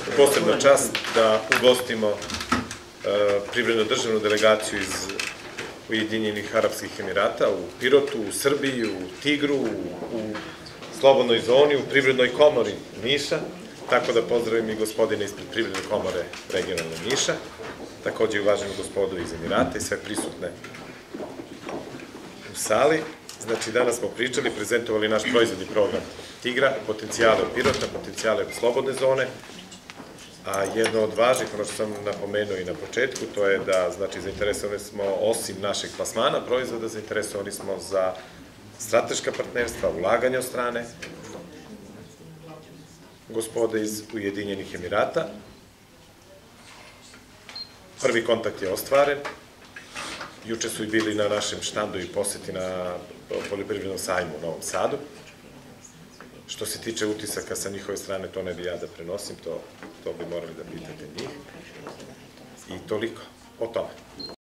posebna čast da ugostimo privredno-državnu delegaciju iz Ujedinjenih Arapskih Emirata u Pirotu, u Srbiji, u Tigru, u Slobodnoj zoni, u Privrednoj komori Niša, tako da pozdravim i gospodine ispred Privredne komore regionalne Niša, takođe i uvaženu gospodu iz Emirata i sve prisutne u sali. Znači, danas smo pričali, prezentovali naš proizvodni program Tigra, potencijale Pirota, potencijale Slobodne zone, a jedno od važnih, ono što sam napomenuo i na početku, to je da, znači, zainteresovani smo, osim našeg plasmana proizvoda, zainteresovani smo za strateška partnerstva, ulaganja od strane gospode iz Ujedinjenih Emirata. Prvi kontakt je ostvaren. Juče su i bili na našem štandu i poseti na poljoprivrednom sajmu u Novom Sadu. Što se tiče utisaka sa njihove strane, to ne bi ja da prenosim, to bi morali da pitate njih. I toliko o tome.